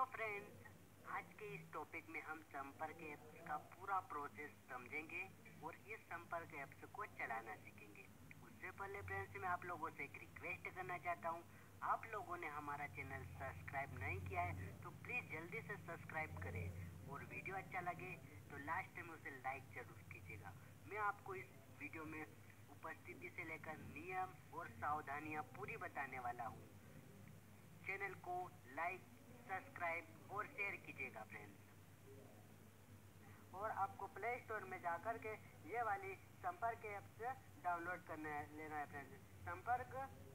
Friends, आज के इस टॉपिक में हम संपर्क ऐप्स का पूरा प्रोसेस समझेंगे और इस संपर्क ऐप्स को चलाना सीखेंगे। उससे पहले फ्रेंड्स, मैं आप लोगों से एक रिक्वेस्ट करना चाहता हूँ। आप लोगों ने हमारा चैनल सब्सक्राइब नहीं किया है तो प्लीज जल्दी से सब्सक्राइब करें और वीडियो अच्छा लगे तो लास्ट में उसे लाइक जरूर कीजिएगा। मैं आपको इस वीडियो में उपस्थिति से लेकर नियम और सावधानियां पूरी बताने वाला हूँ। चैनल को लाइक, सब्सक्राइब और शेयर कीजिएगा फ्रेंड्स। और आपको प्ले स्टोर में जाकर के ये वाली संपर्क ऐप्स डाउनलोड लेना है फ्रेंड्स। संपर्क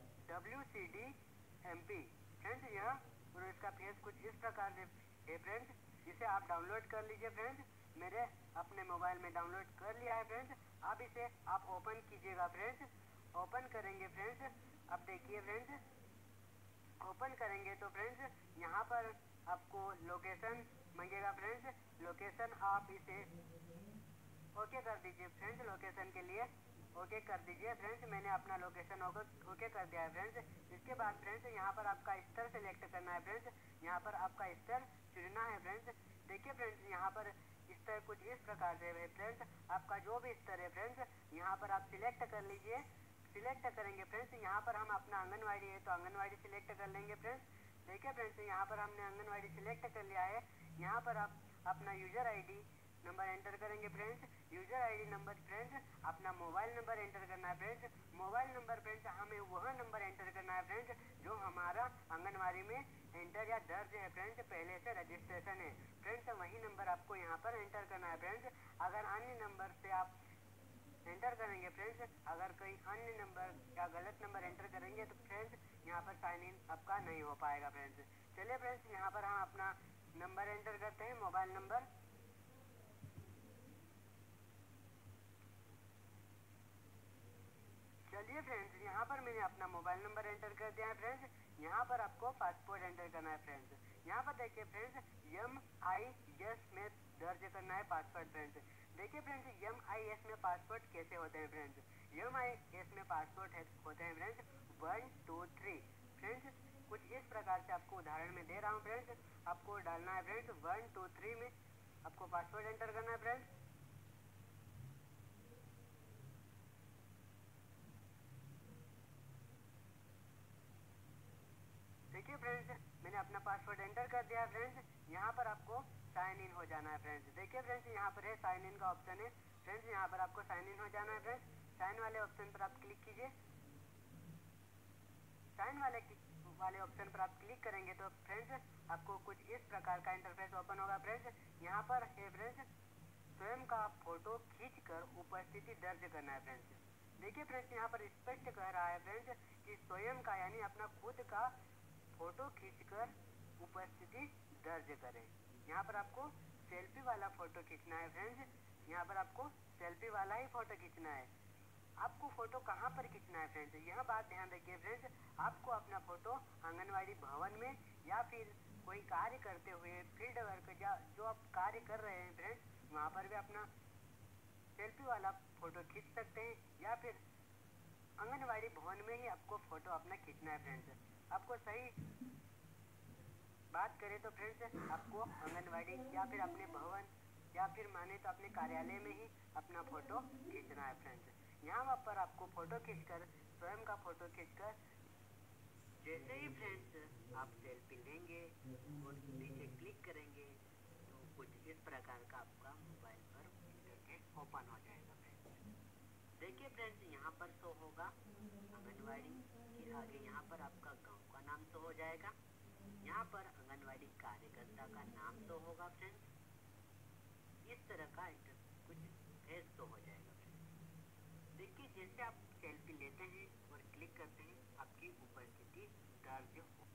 WCDMP फ्रेंड्स, यह और इसका फेस कुछ इस प्रकार से है फ्रेंड्स। इसे आप डाउनलोड कर लीजिए फ्रेंड्स। मेरे अपने मोबाइल में डाउनलोड कर लिया है फ्रेंड्स। अब इसे आप ओपन कीजिएगा फ्रेंड्स। ओपन करेंगे फ्रेंड्स। अब देखिए फ्रेंड्स, ओपन करेंगे तो फ्रेंड्स यहाँ पर आपको लोकेशन मांगेगा फ्रेंड्स। लोकेशन आप इसे ओके कर दीजिए फ्रेंड्स। लोकेशन के लिए ओके कर दीजिए फ्रेंड्स। मैंने अपना लोकेशन ओके कर दिया है फ्रेंड्स। इसके बाद फ्रेंड्स यहाँ पर आपका स्तर सेलेक्ट करना है फ्रेंड्स। यहाँ पर आपका स्तर चुनना है फ्रेंड्स। देखिए फ्रेंड्स, यहाँ पर स्तर कुछ इस प्रकार से है फ्रेंड्स। आपका जो भी स्तर है फ्रेंड्स, यहाँ पर आप सिलेक्ट कर लीजिए। सिलेक्ट करेंगे फ्रेंड्स। यहाँ पर हम अपना आंगनवाड़ी है तो आंगनवाड़ी सिलेक्ट कर लेंगे फ्रेंड्स। देखिए फ्रेंड्स, यहाँ पर हमने आंगनवाड़ी सिलेक्ट कर लिया है। यहाँ पर आप अपना यूजर आईडी नंबर एंटर करेंगे friends. User ID number friends, अपना मोबाइल नंबर एंटर करना है फ्रेंड्स। मोबाइल नंबर फ्रेंड्स, हमें वह नंबर एंटर करना है फ्रेंड्स जो हमारा आंगनवाड़ी में एंटर या दर्ज है फ्रेंड्स, पहले से रजिस्ट्रेशन है फ्रेंड्स। वही नंबर आपको यहाँ पर एंटर करना है फ्रेंड्स। अगर अन्य नंबर से आप एंटर करेंगे फ्रेंड्स, अगर कोई अन्य नंबर या गलत नंबर एंटर करेंगे तो फ्रेंड्स यहाँ पर साइन इन आपका नहीं हो पाएगा फ्रेंड्स। चलिए फ्रेंड्स, यहाँ पर हम अपना नंबर एंटर करते हैं, मोबाइल नंबर। चलिए फ्रेंड्स, यहाँ पर मैंने अपना मोबाइल नंबर एंटर कर दिया है फ्रेंड्स। यहाँ पर आपको पासपोर्ट एंटर करना है फ्रेंड्स। यहाँ पर देखिए फ्रेंड्स, MIS में दर्ज करना है पासपोर्ट फ्रेंड्स। देखिए फ्रेंड्स, MIS में पासपोर्ट कैसे होते हैं फ्रेंड्स। MIS में पासपोर्ट होते हैं फ्रेंड्स 1 2 3 फ्रेंड्स। कुछ इस प्रकार से आपको उदाहरण में दे रहा हूँ फ्रेंड्स। आपको डालना है फ्रेंड्स 1 2 3 में आपको पासपोर्ट एंटर करना है फ्रेंड्स। देखिए फ्रेंड्स, मैंने अपना पासवर्ड एंटर कर दिया है फ्रेंड्स। यहाँ पर आपको साइन इन हो जाना है फ्रेंड्स। देखिए फ्रेंड्स, यहाँ पर है साइन इन का ऑप्शन है फ्रेंड्स। यहाँ पर आपको साइन इन हो जाना है फ्रेंड्स। साइन वाले ऑप्शन पर आप क्लिक कीजिए। साइन वाले ऑप्शन पर आप क्लिक करेंगे तो फ्रेंड्स आपको कुछ इस प्रकार का इंटरफेस ओपन होगा फ्रेंड्स। यहाँ पर है फ्रेंड्स, स्वयं का फोटो खींचकर उपस्थिति दर्ज करना है फ्रेंड्स। देखिए फ्रेंड्स, यहाँ पर स्पष्ट कह रहा है फ्रेंड्स कि स्वयं का यानी अपना खुद का फोटो खींचकर उपस्थिति दर्ज करें। यहाँ पर आपको सेल्फी वाला फोटो खींचना है फ्रेंड्स। यहाँ पर आपको सेल्फी वाला ही फोटो खींचना है। आपको फोटो कहाँ पर खींचना है फ्रेंड्स, यह बात ध्यान रखिए फ्रेंड्स। आपको अपना फोटो आंगनवाड़ी भवन में या फिर कोई कार्य करते हुए फील्ड वर्क जो आप कार्य कर रहे हैं फ्रेंड्स, वहाँ पर भी अपना सेल्फी वाला फोटो खींच सकते हैं। या फिर आंगनवाड़ी भवन में ही आपको फोटो अपना खींचना है फ्रेंड्स। आपको सही बात करें तो फ्रेंड्स, आपको आंगनवाड़ी या फिर अपने भवन या फिर माने तो अपने कार्यालय में ही अपना फोटो खींचना है फ्रेंड्स। यहाँ पर आपको फोटो खींचकर, स्वयं का फोटो खींचकर जैसे ही फ्रेंड्स आप सेल्फी लेंगे और नीचे क्लिक करेंगे तो कुछ इस प्रकार का आपका मोबाइल पर इंटरफेस ओपन हो जाएगा फ्रेंड्स। देखिए फ्रेंड्स, यहाँ पर शो होगा आंगनवाड़ी के आगे, यहाँ पर आपका गांव का नाम शो हो जाएगा। यहाँ पर आंगनवाड़ी कार्यकर्ता का नाम शो होगा फ्रेंड्स। इस तरह का कुछ फेस शो हो जाएगा फ्रेंड्स। देखिए, जैसे आप सेल्फी लेते हैं और क्लिक करते हैं, आपकी उपस्थिति दर्ज हो।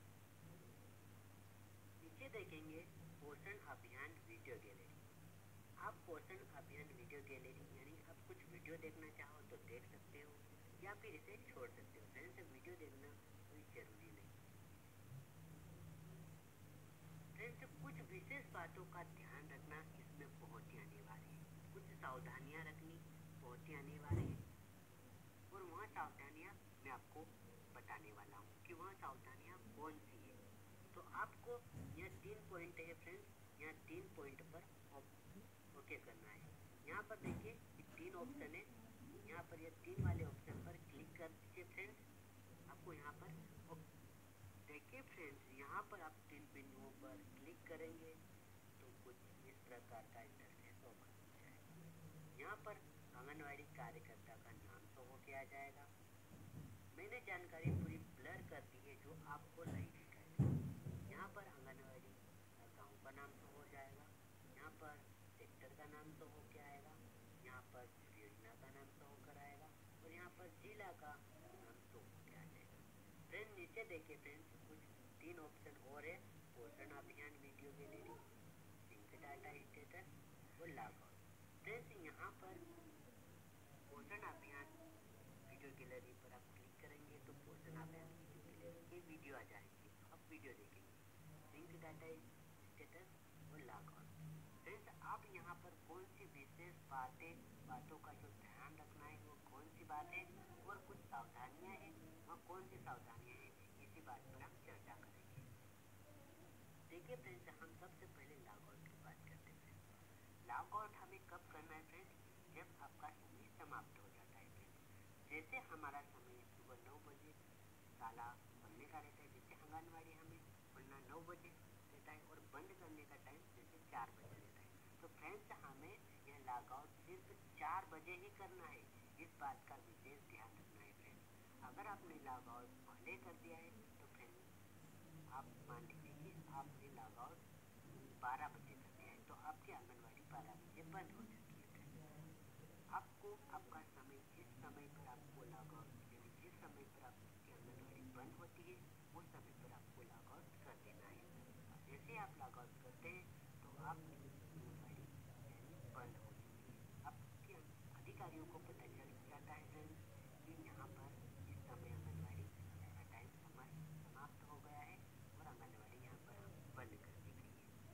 नीचे देखेंगे पोषण अभियान वीडियो गैलरी। आप पोषण अभियान वीडियो गैलरी यानी आप कुछ वीडियो देखना चाहो तो देख सकते हो या फिर इसे छोड़ सकते हो फ्रेंड्स। वीडियो देखना कोई जरूरी नहीं फ्रेंड्स। कुछ विशेष बातों का ध्यान रखना इसमें बहुत ही अनिवार्य है। कुछ सावधानियां रखनी बहुत ही अनिवार्य है और वह सावधानियां मैं आपको बताने वाला हूँ कि वह सावधानियां कौन सी है। तो आपको यह 3 पॉइंट है फ्रेंड्स, यहाँ 3 पॉइंट पर ओके करना है। यहाँ पर देखिए 3 ऑप्शन है, यहाँ पर ये 3 वाले ऑप्शन पर क्लिक कर दीजिए फ्रेंड्स। आपको यहाँ पर देखिए फ्रेंड्स, यहाँ पर आप 3 बिंदुओं पर क्लिक करेंगे तो कुछ इस प्रकार का इंटरफेस ओपन हो जाएगा। यहाँ पर आंगनवाड़ी कार्यकर्ता का नाम शो होके आ जाएगा। मैंने जानकारी पूरी ब्लर कर दी है जो आपको नहीं दिखाई। यहाँ पर आंगनवाड़ी गाँव का नाम शो हो जाएगा, यहाँ पर सेक्टर का नाम शो होके आएगा, यहाँ पर योजना का नाम शो होकर आएगा और यहाँ पर जिला का नाम शो होके आ जाएगा। फ्रेंड नीचे देखिए फ्रेंड्स, कुछ 3 ऑप्शन और है, Poshan Abhiyan video gallery, sync data status और लॉग आउट। फ्रेंड्स यहाँ पर पोषण अभियान वीडियो गैलरी पर आप क्लिक करेंगे तो पोषण अभियान वीडियो गैलरी की वीडियो आ जाएगी, तो आप वीडियो देखेंगे। सिंक डाटा स्टेटस और लॉग आउट। फ्रेंड्स आप यहाँ पर कौन सी विशेष बातों का जो ध्यान रखना है वो कौन सी बात है और कुछ सावधानियाँ हैं, वहाँ कौन सी सावधानियाँ हैं, इसी बात पर हम चर्चा करेंगे। देखिए फ्रेंड्स, हम सबसे पहले लॉग आउट की बात करते हैं। लॉग आउट हमें कब करना है फ्रेंड्स? जब आपका समय समाप्त हो जाता है फ्रेंड्स। जैसे हमारा समय सुबह 9 बजे शाला खुलने का रहता है, जैसे आंगनवाड़ी हमें खुलना 9 बजे रहता है और बंद करने का टाइम जैसे 4 बजे रहता है। तो फ्रेंड्स हमें यह लॉग आउट सिर्फ 4 बजे ही करना है, इस बात का विशेष ध्यान रखना है फ्रेंड्स। अगर आपने लॉग आउट पहले कर दिया है तो फ्रेंड्स आप मान लीजिए कि आपने लॉग आउट 12 बजे कर दिया है तो आपकी आंगनवाड़ी 12 बजे बंद हो चुकी है फ्रेंड्स। आपको आपका समय जिस समय पर आपको लॉग आउट, यानी जिस समय पर आपकी आंगनवाड़ी बंद होती है उस समय पर आपको लॉग आउट कर देना है। जैसे आप लॉग आउट करते हैं तो आपकी आंगनवाड़ी यानी बंद हो चुकी है। आपके अधिकारियों को पता चल जाता है फ्रेंड्स कि यहाँ पर इस समय आंगनवाड़ी का टाइम समाप्त हो गया है और आंगनवाड़ी यहाँ पर बंद कर दी गई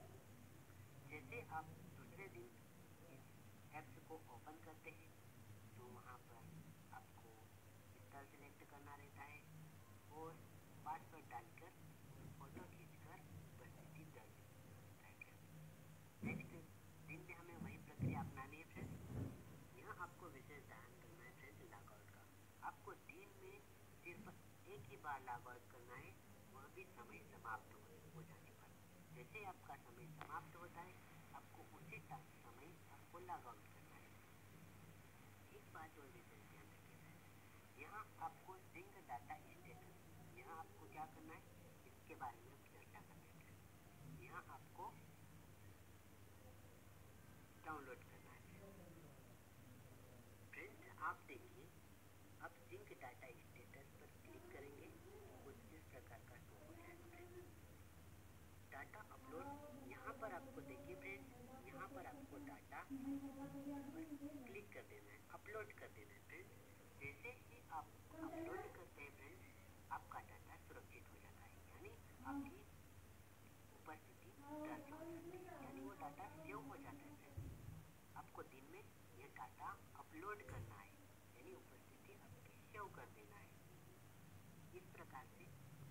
है। जैसे आप दूसरे दिन इस ऐप्स को ओपन करते हैं तो वहाँ पर आपको स्थल सेलेक्ट करना रहता है और पासवर्ड डालकर फोटो खींचकर उपस्थिति दर्ज करता है फ्रेंड्स। नेक्स्ट दिन में हमें वही प्रक्रिया अपनानी है फ्रेंड्स। यहाँ आपको विशेष ध्यान करना है फ्रेंड्स लॉग आउट का। आपको दिन में सिर्फ एक ही बार लॉग आउट करना है, वह भी समय समाप्त हो जाने पर। जैसे आपका समय समाप्त होता है आपको उसी समय आपको लॉग आउट करना है। एक बात और विशेष ध्यान रखिए, यहाँ आपको सिंक डाटा स्टेटस, यहाँ आपको क्या करना है इसके बारे में चर्चा करते हैं। यहाँ आपको डाउनलोड करना है फ्रेंड्स। आप देखिए अब सिंक डाटा स्टेटस पर क्लिक करेंगे तो कुछ इस प्रकार का शो हो जाएगा फ्रेंड्स। डाटा अपलोड, यहाँ पर आपको देखिए फ्रेंड्स, यहाँ पर आपको डाटा पर क्लिक कर देना है, अपलोड कर देना है फ्रेंड्स। जैसे ही आप अपलोड करते हैं फ्रेंड्स आपका डाटा सुरक्षित हो जाता है, यानी आपकी उपस्थिति दर्ज हो जाती है, यानी वो डाटा सेव हो जाता है फ्रेंड्स। आपको दिन में यह डाटा अपलोड करना है, यानी उपस्थिति आपकी सेव कर देना है। इस प्रकार से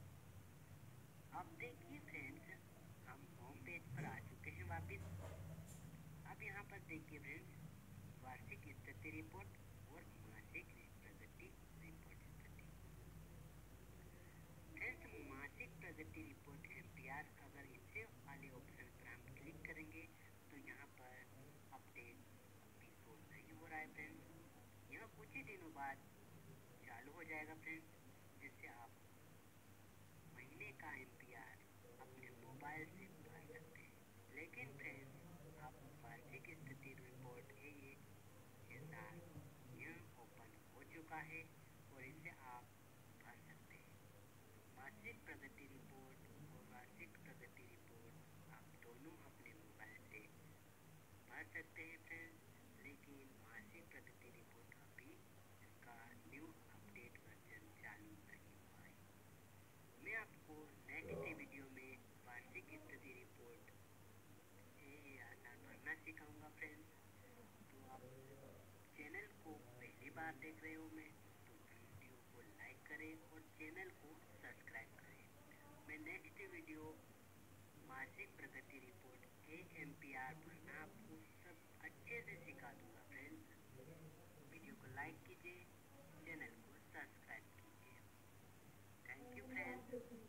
आप देखिए फ्रेंड्स, हम होम पेज पर आ चुके हैं वापस। अब यहाँ पर देखिए फ्रेंड्स, वार्षिक स्थिति रिपोर्ट और मासिक प्रगति रिपोर्ट स्थिति। फ्रेंड्स मासिक प्रगति रिपोर्ट MPR, अगर इससे वाले ऑप्शन पर हम क्लिक करेंगे तो यहाँ पर अपडेट अभी शो नहीं हो रहा है फ्रेंड्स। यह कुछ ही दिनों बाद चालू हो जाएगा फ्रेंड्स, जिससे आप महीने का MPR अपने मोबाइल से भर सकते हैं। लेकिन फ्रेंड्स आप वार्षिक स्थिति रिपोर्ट ASR यह ओपन हो चुका है और इसे आप भर सकते हैं। मासिक प्रगति रिपोर्ट और वार्षिक प्रगति रिपोर्ट आप दोनों अपने मोबाइल से भर सकते हैं फ्रेंड्स, लेकिन मासिक प्रगति रिपोर्ट अभी इसका न्यू अपडेट वर्जन चालू नहीं हुआ है। मैं आपको नेक्स्ट वीडियो में वार्षिक स्थिति रिपोर्ट ASR भरना सिखाऊंगा फ्रेंड्स। तो आप चैनल को पहली बार देख रहे हो मैं तो वीडियो को लाइक करें और चैनल को सब्सक्राइब करें। मैं नेक्स्ट वीडियो मासिक वार्षिक प्रगति रिपोर्ट AMPR भरना आपको सब अच्छे से सिखा दूंगा फ्रेंड्स। वीडियो को लाइक कीजिए, चैनल को सब्सक्राइब कीजिए। Thank you friends.